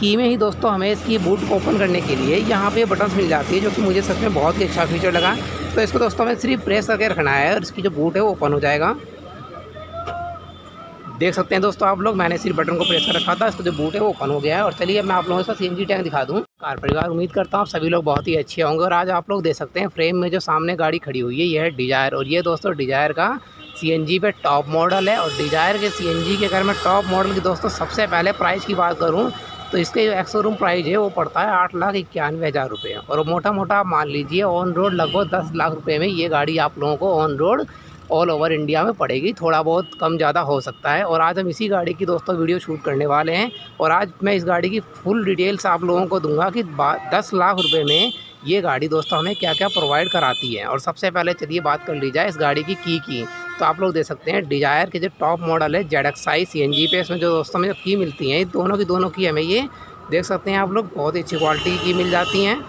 की में ही दोस्तों हमें इसकी बूट को ओपन करने के लिए यहाँ पे बटन्स मिल जाती है, जो कि मुझे सच में बहुत ही अच्छा फीचर लगा। तो इसको दोस्तों हमें सिर्फ प्रेस करके रखना है और इसकी जो बूट है वो ओपन हो जाएगा। देख सकते हैं दोस्तों आप लोग, मैंने सिर्फ बटन को प्रेस कर रखा था, इसका जो बूट है वो ओपन हो गया है। और चलिए अब मैं आप लोगों को सीएनजी टैंक दिखा दूं। कार परिवार, उम्मीद करता हूँ आप सभी लोग बहुत ही अच्छे होंगे। और आज आप लोग देख सकते हैं फ्रेम में जो सामने गाड़ी खड़ी हुई है, ये है डिजायर। और ये दोस्तों डिजायर का सीएनजी पे टॉप मॉडल है। और डिजायर के सीएनजी के अगर मैं टॉप मॉडल की दोस्तों सबसे पहले प्राइस की बात करूँ तो इसके जो एक्स-शोरूम प्राइस है वो पड़ता है 8,91,000 रुपये। और मोटा मोटा आप मान लीजिए ऑन रोड लगभग 10 लाख रुपये में ये गाड़ी आप लोगों को on road all over India में पड़ेगी। थोड़ा बहुत कम ज़्यादा हो सकता है। और आज हम इसी गाड़ी की दोस्तों वीडियो शूट करने वाले हैं। और आज मैं इस गाड़ी की फुल डिटेल्स आप लोगों को दूंगा कि 10 लाख रुपए में ये गाड़ी दोस्तों हमें क्या क्या प्रोवाइड कराती है। और सबसे पहले चलिए बात कर ली जाए इस गाड़ी की। तो आप लोग देख सकते हैं डिजायर के जो टॉप मॉडल है ZXi CNG पे, इसमें जो दोस्तों हमें की मिलती हैं दोनों की हमें ये देख सकते हैं आप लोग बहुत ही अच्छी क्वालिटी की मिल जाती हैं।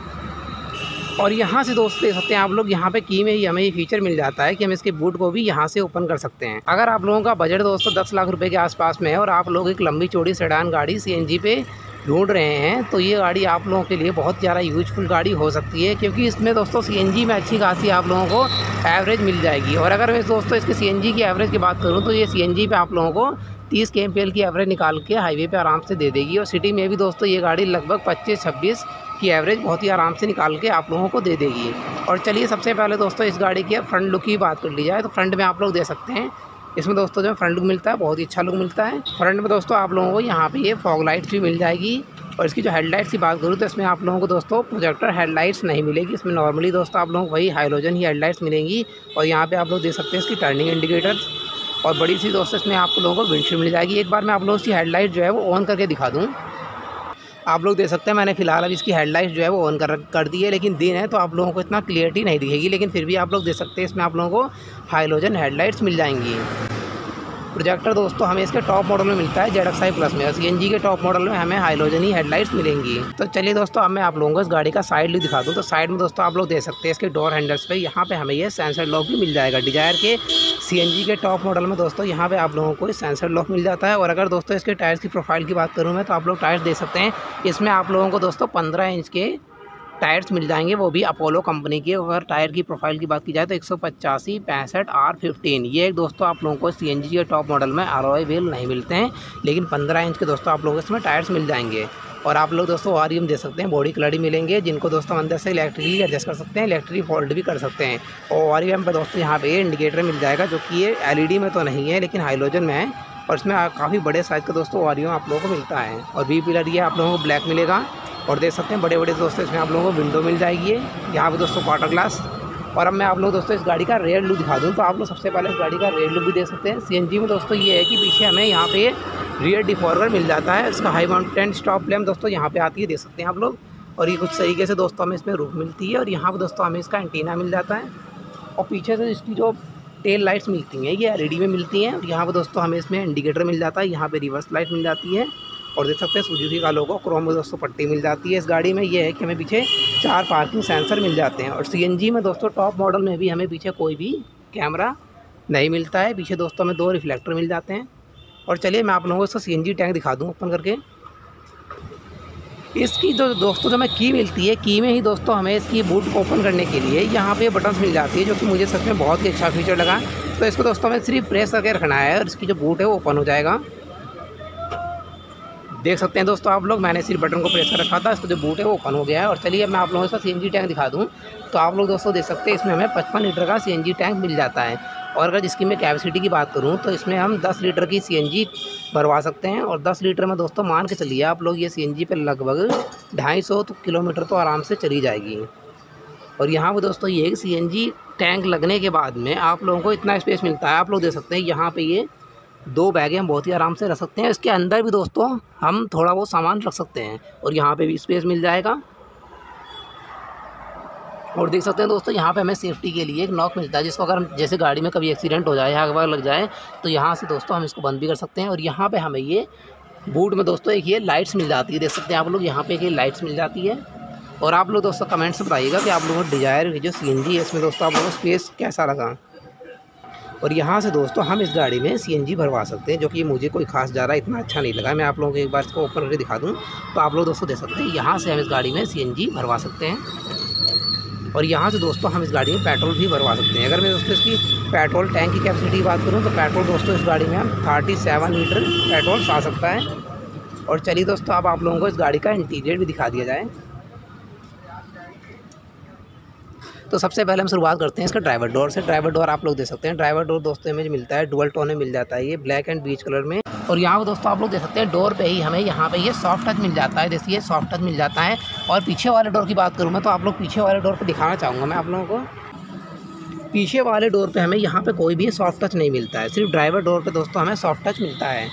और यहाँ से दोस्त देख सकते हैं आप लोग, यहाँ पे की में ही हमें ये फीचर मिल जाता है कि हम इसके बूट को भी यहाँ से ओपन कर सकते हैं। अगर आप लोगों का बजट दोस्तों 10 लाख रुपए के आसपास में है और आप लोग एक लंबी चौड़ी सेडान गाड़ी CNG पे ढूंढ रहे हैं तो ये गाड़ी आप लोगों के लिए बहुत ज़्यादा यूजफुल गाड़ी हो सकती है, क्योंकि इसमें दोस्तों CNG में अच्छी खासी आप लोगों को एवरेज मिल जाएगी। और अगर मैं दोस्तों इसके CNG की एवरेज की बात करूँ तो ये CNG पे आप लोगों को 30 kmpl की एवरेज निकाल के हाईवे पे आराम से दे देगी। और सिटी में भी दोस्तों ये गाड़ी लगभग 25-26 की एवरेज बहुत ही आराम से निकाल के आप लोगों को दे देगी। और चलिए सबसे पहले दोस्तों इस गाड़ी की फ्रंट लुक की बात कर ली जाए तो फ्रंट में आप लोग दे सकते हैं इसमें दोस्तों जो फ्रंट लुक मिलता है बहुत ही अच्छा लुक मिलता है। फ्रंट में दोस्तों आप लोगों को यहाँ पे ये फॉग लाइट्स भी मिल जाएगी। और इसकी जो हेडलाइट्स की बात करूँ तो इसमें आप लोगों को दोस्तों प्रोजेक्टर हेडलाइट्स नहीं मिलेगी, इसमें नॉर्मली दोस्तों आप लोगों को वही हाइलोजन ही हेडलाइट्स मिलेंगी। और यहाँ पे आप लोग देख सकते हैं इसकी टर्निंग इंडिकेटर्स और बड़ी सी दोस्तों इसमें आप लोगों को विंडशील्ड मिल जाएगी। एक बार मैं आप लोगों की हेडलाइट जो है वो ऑन करके दिखा दूँ। आप लोग देख सकते हैं मैंने फ़िलहाल अभी इसकी हेडलाइट जो है वो ऑन कर दी है, लेकिन दिन है तो आप लोगों को इतना क्लियरिटी नहीं दिखेगी, लेकिन फिर भी आप लोग देख सकते हैं इसमें आप लोगों को हाइलोजन हेडलाइट्स मिल जाएंगी। प्रोजेक्टर दोस्तों हमें इसके टॉप मॉडल में मिलता है ZXi प्लस में, और CNG के टॉप मॉडल में हमें हाइलोजन ही हेडलाइट्स मिलेंगी। तो चलिए दोस्तों अब मैं आप लोगों को इस गाड़ी का साइड लुक दिखा दूँ। तो साइड में दोस्तों आप लोग देख सकते हैं इसके डोर हैंडल्स पे यहाँ पे हमें ये सेंसर लॉक भी मिल जाएगा। डिजायर के CNG के टॉप मॉडल में दोस्तों यहाँ पे आप लोगों को सेंसर लॉक मिल जाता है। और अगर दोस्तों इसके टायर्स की प्रोफाइल की बात करूँ मैं तो आप लोग टायर्स देख सकते हैं, इसमें आप लोगों को दोस्तों 15 इंच के टायर्स मिल जाएंगे, वो भी अपोलो कंपनी के। अगर टायर की प्रोफाइल की बात की जाए तो 185 65 R15 ये दोस्तों आप लोगों को CNG के टॉप मॉडल में अलॉय व्हील नहीं मिलते हैं, लेकिन 15 इंच के दोस्तों आप लोगों को इसमें टायर्स मिल जाएंगे। और आप लोग दोस्तों ORM दे सकते हैं, बॉडी कलर मिलेंगे जिनको दोस्तों अंदर से इलेक्ट्रिकली एडजस्ट कर सकते हैं, इलेक्ट्रिक फोल्ड भी कर सकते हैं। और ORM पर दोस्तों यहाँ पे इंडिकेटर मिल जाएगा, जो कि ये LED में तो नहीं है लेकिन हाइलोजन में है। और इसमें काफ़ी बड़े साइज़ का दोस्तों ORM आप लोगों को मिलता है। और V पिलर ये आप लोगों को ब्लैक मिलेगा। और देख सकते हैं बड़े बड़े दोस्तों इसमें आप लोगों को विंडो मिल जाएगी यहाँ पे दोस्तों वाटर ग्लास। और अब मैं आप लोग दोस्तों इस गाड़ी का रेयर लुक दिखा दूँ तो आप लोग सबसे पहले इस गाड़ी का रेयर लुक भी देख सकते हैं। CNG में दोस्तों ये है कि पीछे हमें यहाँ पे रियर डिफॉगर मिल जाता है। इसका हाई माउंटेन स्टॉप लैम्प दोस्तों यहाँ पे आती है, देख सकते हैं आप लोग। और ये कुछ तरीके से दोस्तों हमें इसमें रूफ मिलती है। और यहाँ पर दोस्तों हमें इसका एंटीना मिल जाता है। और पीछे से इसकी जो टेल लाइट्स मिलती हैं ये LED में मिलती हैं। और यहाँ पर दोस्तों हमें इसमें इंडिकेटर मिल जाता है, यहाँ पर रिवर्स लाइट मिल जाती है। और देख सकते हैं सुजुकी का लोगो क्रोम में दोस्तों पट्टी मिल जाती है। इस गाड़ी में ये है कि हमें पीछे 4 पार्किंग सेंसर मिल जाते हैं। और CNG में दोस्तों टॉप मॉडल में भी हमें पीछे कोई भी कैमरा नहीं मिलता है, पीछे दोस्तों हमें 2 रिफ्लेक्टर मिल जाते हैं। और चलिए मैं आप लोगों को इसका CNG टैंक दिखा दूँ ओपन करके। इसकी जो दोस्तों जो हमें की मिलती है, की में ही दोस्तों हमें इसकी बूट को ओपन करने के लिए यहाँ पे बटन्स मिल जाती है, जो कि मुझे सच में बहुत ही अच्छा फीचर लगा। तो इसको दोस्तों हमें सिर्फ प्रेस करके रखना है और इसकी जो बूट है वो ओपन हो जाएगा। देख सकते हैं दोस्तों आप लोग, मैंने सिर्फ बटन को प्रेस कर रखा था, इसका जो बूट है वो ओपन हो गया है। और चलिए अब मैं आप लोगों को इसका CNG टैंक दिखा दूं तो आप लोग दोस्तों देख सकते हैं इसमें हमें 55 लीटर का CNG टैंक मिल जाता है। और अगर इसकी मैं कैपेसिटी की बात करूं तो इसमें हम 10 लीटर की CNG भरवा सकते हैं। और 10 लीटर में दोस्तों मान के चलिए आप लोग ये CNG पर लगभग 250 किलोमीटर तो आराम से चली जाएगी। और यहाँ पर दोस्तों ये CNG टैंक लगने के बाद में आप लोगों को इतना स्पेस मिलता है, आप लोग देख सकते हैं यहाँ पर ये 2 बैगें हम बहुत ही आराम से रख सकते हैं। इसके अंदर भी दोस्तों हम थोड़ा बहुत सामान रख सकते हैं और यहाँ पे भी स्पेस मिल जाएगा। और देख सकते हैं दोस्तों यहाँ पे हमें सेफ्टी के लिए एक नॉक मिलता है, जिसको अगर जैसे गाड़ी में कभी एक्सीडेंट हो जाए या आग लग जाए तो यहाँ से दोस्तों हम इसको बंद भी कर सकते हैं। और यहाँ पे हमें ये बूट में दोस्तों एक ये लाइट्स मिल जाती है, देख सकते हैं आप लोग यहाँ पे एक ये लाइट्स मिल जाती है। और आप लोग दोस्तों कमेंट्स में बताइएगा कि आप लोगों को डिजायर की जो CNG है इसमें दोस्तों आप लोगों को स्पेस कैसा लगा। और यहाँ से दोस्तों हम इस गाड़ी में सीएनजी भरवा सकते हैं, जो कि मुझे कोई खास ज़्यादा इतना अच्छा नहीं लगा। मैं आप लोगों को एक बार इसको ओपन करके दिखा दूँ तो आप लोग दोस्तों देख सकते हैं यहाँ से हम इस गाड़ी में सीएनजी भरवा सकते हैं। और यहाँ से दोस्तों हम इस गाड़ी में पेट्रोल भी भरवा सकते हैं। अगर मैं दोस्तों इसकी पेट्रोल टैंक की कैपेसिटी की बात करूँ तो पेट्रोल दोस्तों इस गाड़ी में हम 37 लीटर पेट्रोल आ सकता है। और चलिए दोस्तों अब आप लोगों को इस गाड़ी का इंटीरियर भी दिखा दिया जाए। तो सबसे पहले हम शुरुआत करते हैं इसका ड्राइवर डोर से। ड्राइवर डोर आप लोग देख सकते हैं, ड्राइवर डोर दोस्तों इमेज मिलता है डुअल टोन में मिल जाता है, ये ब्लैक एंड बीच कलर में। और यहाँ पर दोस्तों आप लोग देख सकते हैं डोर पे ही हमें यहाँ पे ये सॉफ्ट टच मिल जाता है, जैसे ये सॉफ्ट टच मिल जाता है। और पीछे वाले डोर की बात करूँ मैं तो आप लोग पीछे वाले डोर पर दिखाना चाहूँगा मैं आप लोगों को। पीछे वाले डोर पे हमें यहाँ पे कोई भी सॉफ्ट टच नहीं मिलता है, सिर्फ ड्राइवर डोर पे दोस्तों हमें सॉफ्ट टच मिलता है।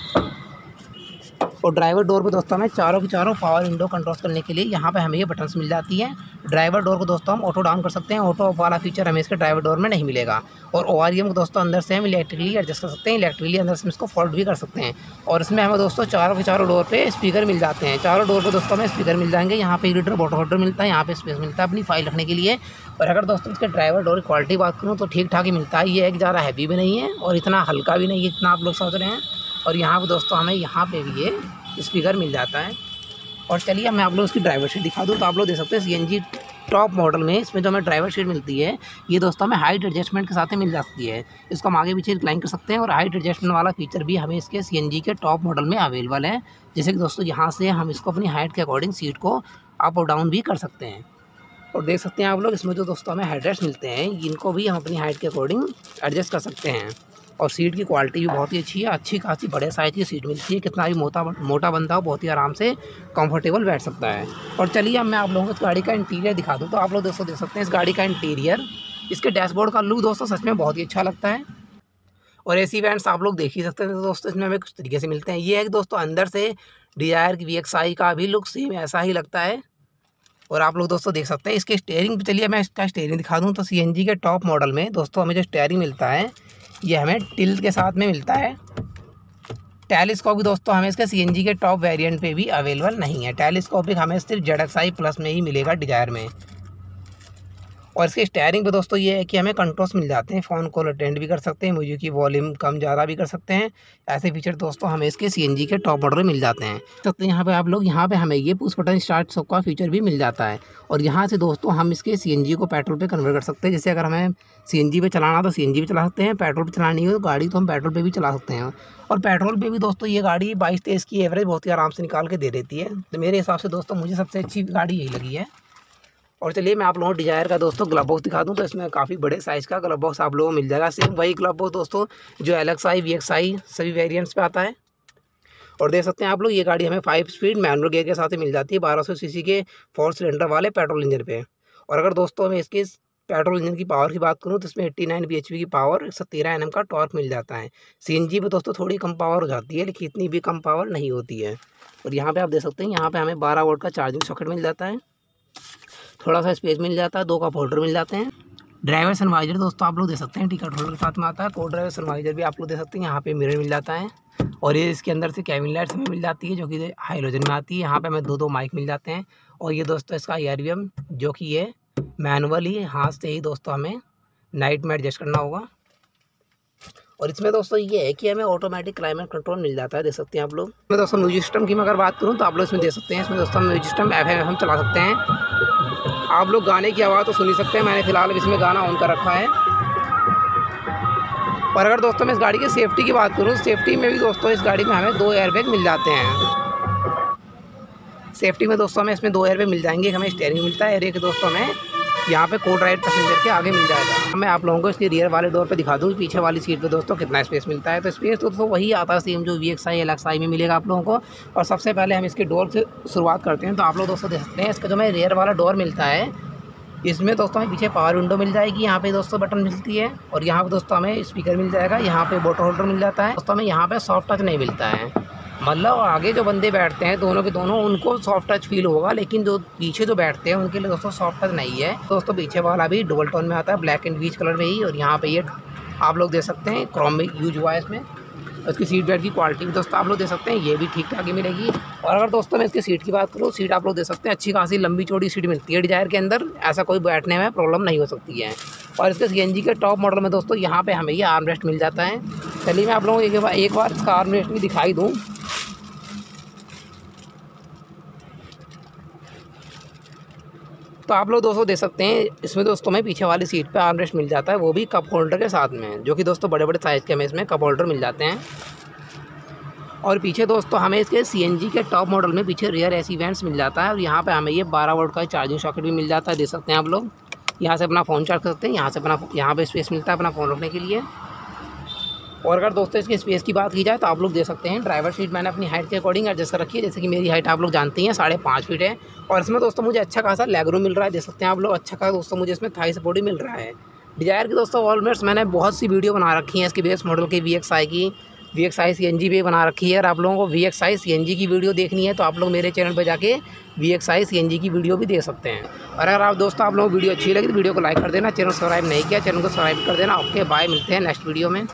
और ड्राइवर डोर पे दोस्तों हमें चारों की चारों पावर विंडो कंट्रोल करने के लिए यहाँ पे हमें ये बटन्स मिल जाती है। ड्राइवर डोर को दोस्तों हम ऑटो डाउन कर सकते हैं, ऑटो ऑफ वाला फीचर हमें इसके ड्राइवर डोर में नहीं मिलेगा। और ORM को दोस्तों अंदर से हम इलेक्ट्रिकली एडजस्ट कर सकते हैं, इलेक्ट्रिकली अंदर से हम इसको फॉल्ट भी कर सकते हैं। और इसमें हमें दोस्तों चारों के चारों डोर पे स्पीकर मिल जाते हैं, चारों डोर पे दोस्तों हमें स्पीकर मिल जाएंगे। यहाँ पे लीटर वाटर होल्डर मिलता है, यहाँ पे स्पेस मिलता है अपनी फाइल रखने के लिए। और अगर दोस्तों इसके ड्राइवर डोर की क्वालिटी बात करूँ तो ठीक ठाक ही मिलता है, ये एक ज़्यादा हैवी भी नहीं है और इतना हल्का भी नहीं है इतना आप लोग सोच रहे हैं। और यहाँ पर दोस्तों हमें यहाँ पे भी ये स्पीकर मिल जाता है। और चलिए मैं आप लोग इसकी ड्राइवर सीट दिखा दूँ तो आप लोग देख सकते हैं CNG टॉप मॉडल में इसमें जो हमें ड्राइवर सीट मिलती है ये दोस्तों हमें हाइट एडजस्टमेंट के साथ ही मिल जाती है। इसको हम आगे पीछे रिक्लाइन कर सकते हैं और हाइट एडजस्टमेंट वाला फीचर भी हमें इसके CNG के टॉप मॉडल में अवेलेबल है। जैसे कि दोस्तों यहाँ से हम इसको अपनी हाइट के अकॉर्डिंग सीट को अप और डाउन भी कर सकते हैं। और देख सकते हैं आप लोग इसमें जो दोस्तों हमें हेडरेस्ट मिलते हैं इनको भी हम अपनी हाइट के अकॉर्डिंग एडजस्ट कर सकते हैं। और सीट की क्वालिटी भी बहुत ही अच्छी है, अच्छी खासी बड़े साइज़ की सीट मिलती है, कितना भी मोटा बंदा हो बहुत ही आराम से कंफर्टेबल बैठ सकता है। और चलिए अब मैं आप लोगों को इस गाड़ी का इंटीरियर दिखा दूँ तो आप लोग दोस्तों देख सकते हैं इस गाड़ी का इंटीरियर, इसके डैशबोर्ड का लुक दोस्तों सच में बहुत ही अच्छा लगता है। और AC वेंट्स आप लोग देख ही सकते हैं दोस्तों इसमें हमें कुछ तरीके से मिलते हैं। ये है दोस्तों अंदर से डिजायर की VXI का भी लुक सेम ऐसा ही लगता है। और आप लोग दोस्तों देख सकते हैं इसके स्टीयरिंग पे, चलिए मैं इसका स्टीयरिंग दिखा दूँ तो CNG के टॉप मॉडल में दोस्तों हमें जो स्टीयरिंग मिलता है ये हमें टिल्ट के साथ में मिलता है। टेलीस्कोप भी दोस्तों हमें इसके CNG के टॉप वेरिएंट पे भी अवेलेबल नहीं है, टेलीस्कोपिक हमें सिर्फ ZXi प्लस में ही मिलेगा डिजायर में। और इसके स्टीयरिंग पे दोस्तों ये है कि हमें कंट्रोल्स मिल जाते हैं, फ़ोन कॉल अटेंड भी कर सकते हैं, म्यूजिक की वॉल्यूम कम ज़्यादा भी कर सकते हैं। ऐसे फीचर दोस्तों हमें इसके CNG के टॉप मॉडल में मिल जाते हैं। तो यहाँ पे आप लोग यहाँ पे हमें ये पुश बटन स्टार्ट सब का फीचर भी मिल जाता है। और यहाँ से दोस्तों हम इसके CNG को पेट्रोल पे कन्वर्ट कर सकते हैं। जैसे अगर हमें CNG पे चलाना तो CNG पे चला सकते हैं, पेट्रोल पे चलानी हो तो गाड़ी तो हम पेट्रोल पे भी चला सकते हैं। और पेट्रोल पे भी दोस्तों ये गाड़ी 22-23 की एवरेज बहुत ही आराम से निकाल के दे देती है। तो मेरे हिसाब से दोस्तों मुझे सबसे अच्छी गाड़ी यही लगी है। और चलिए मैं आप लोगों को डिजायर का दोस्तों ग्लव बॉक्स दिखा दूं तो इसमें काफ़ी बड़े साइज़ का ग्लव बॉक्स आप लोगों को मिल जाएगा। सेम वही ग्लव बॉक्स दोस्तों जो LXi VXi सभी वेरिएंट्स पे आता है। और देख सकते हैं आप लोग ये गाड़ी हमें 5 स्पीड मैनुअल गियर के साथ ही मिल जाती है 1200 सीसी के 4 सिलेंडर वाले पेट्रोल इंजन पे। और अगर दोस्तों मैं इसके पेट्रोल इंजन की पावर की बात करूँ तो इसमें 89 bhp की पावर 113 Nm का टॉर्क मिल जाता है। CNG पे दोस्तों थोड़ी कम पावर हो जाती है लेकिन इतनी भी कम पावर नहीं होती है। और यहाँ पर आप देख सकते हैं यहाँ पर हमें 12 वोल्ट का चार्जिंग सॉकेट मिल जाता है, थोड़ा सा स्पेस मिल जाता है, 2 कप होल्डर मिल जाते हैं। ड्राइवर सनवाइजर दोस्तों आप लोग दे सकते हैं टिकट होल्डर के साथ में आता है। को ड्राइवर सनवाइजर भी आप लोग दे सकते हैं, यहाँ पे मिरर मिल जाता है। और ये इसके अंदर से कैबिन लाइट्स हमें मिल जाती है जो कि हाइलोजन में आती है। यहाँ पे हमें 2 माइक मिल जाते हैं। और ये दोस्तों इसका ERVM जो कि ये मैनुअली हाथ से ही दोस्तों हमें नाइट में एडजस्ट करना होगा। और इसमें दोस्तों ये है कि हमें ऑटोमेटिक क्लाइमेट कंट्रोल मिल जाता है, देख सकते हैं आप लोग। इसमें दोस्तों म्यूजिक सिस्टम की मैं अगर बात करूँ तो आप लोग इसमें देख सकते हैं, इसमें दोस्तों म्यूजिक सिस्टम FM हम चला सकते हैं। आप लोग गाने की आवाज़ तो सुन ही सकते हैं, मैंने फिलहाल इसमें गाना ऑन कर रखा है। और अगर दोस्तों मैं इस गाड़ी की सेफ्टी की बात करूँ, सेफ्टी में भी दोस्तों इस गाड़ी में हमें 2 एयरबैग मिल जाते हैं। सेफ्टी में दोस्तों हमें इसमें 2 एयरबैग मिल जाएंगे, हमें स्टीयरिंग मिलता है, एक दोस्तों हमें यहाँ पे को ड्राइव पैसेंजर के आगे मिल जाएगा। मैं आप लोगों को इसके रियर वाले डोर पे दिखा दूँ पीछे वाली सीट पे दोस्तों कितना स्पेस मिलता है। तो स्पेस दोस्तों वही आता है सेम जो VXi LXi में मिलेगा आप लोगों को। और सबसे पहले हम इसके डोर से शुरुआत करते हैं। तो आप लोग दोस्तों देख सकते हैं इसका जो हमें रियर वाला डोर मिलता है इसमें दोस्तों हमें पीछे पावर विंडो मिल जाएगी, यहाँ पे दोस्तों बटन मिलती है। और यहाँ पे दोस्तों हमें स्पीकर मिल जाएगा, यहाँ पे वाटर होल्डर मिल जाता है। दोस्तों हमें यहाँ पे सॉफ्ट टच नहीं मिलता है, मतलब आगे जो बंदे बैठते हैं दोनों के दोनों उनको सॉफ्ट टच फील होगा, लेकिन जो पीछे जो बैठते हैं उनके लिए दोस्तों सॉफ्ट टच नहीं है। दोस्तों पीछे वाला भी डुअल टोन में आता है, ब्लैक एंड बीच कलर में ही। और यहाँ पे ये आप लोग देख सकते हैं क्रोम में यूज हुआ है इसमें। इसकी सीट बेल्ट की क्वालिटी भी दोस्तों आप लोग दे सकते हैं, ये भी ठीक ठाक ही मिलेगी। और अगर दोस्तों मैं इसकी सीट की बात करूँ, सीट आप लोग दे सकते हैं अच्छी खासी लंबी चौड़ी सीट मिलती है डिजायर के अंदर, ऐसा कोई बैठने में प्रॉब्लम नहीं हो सकती है। और इसके CNG के टॉप मॉडल में दोस्तों यहाँ पे हमें ये आर्म रेस्ट मिल जाता है। चलिए मैं आप लोगों को एक बार इसका आर्म रेस्ट भी दिखाई दूँ। तो आप लोग दोस्तों दे सकते हैं इसमें दोस्तों में पीछे वाली सीट पे आर्म रेस्ट मिल जाता है, वो भी कप होल्डर के साथ में, जो कि दोस्तों बड़े बड़े साइज़ के हमें इसमें कप होल्डर मिल जाते हैं। और पीछे दोस्तों हमें इसके CNG के टॉप मॉडल में पीछे रियर AC वेंट्स मिल जाता है। और यहाँ पे हमें ये 12 वोल्ट का चार्जिंग सॉकेट भी मिल जाता है, दे सकते हैं आप लोग। यहाँ से अपना फ़ोन चार्ज कर सकते हैं, यहाँ पे स्पेस मिलता है अपना फ़ोन रखने के लिए। और अगर दोस्तों इसकी स्पेस की बात की जाए तो आप लोग दे सकते हैं ड्राइवर सीट मैंने अपनी हाइट के अकॉर्डिंग एडजस्ट कर रखी है, जैसे कि मेरी हाइट आप लोग जानती हैं 5.5 फीट है। और इसमें दोस्तों मुझे अच्छा खासा लेग रूम मिल रहा है, दे सकते हैं आप लोग। अच्छा खासा दोस्तों मुझे इसमें थाई सपोर्ट भी मिल रहा है। डिजायर की दोस्तों ऑलमोस्ट मैंने बहुत सी वीडियो बना रखी हैं इसके बेस मॉडल के VXI की, VXI CNG भी बना रखी है। और आप लोगों को VXI CNG की वीडियो देखनी है तो आप लोग मेरे चैनल पर जाके VXI CNG की वीडियो भी देख सकते हैं। और अगर आप दोस्तों आप लोगों को वीडियो अच्छी लगी तो वीडियो को लाइक कर देना, चैनल सब्सक्राइब नहीं किया चैनल को सब्सक्राइब कर देना। ओके बाय, मिलते हैं नेक्स्ट वीडियो में।